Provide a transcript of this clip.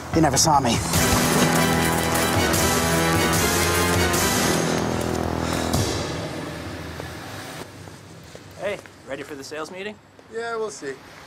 You never saw me. Hey, ready for the sales meeting? Yeah, we'll see.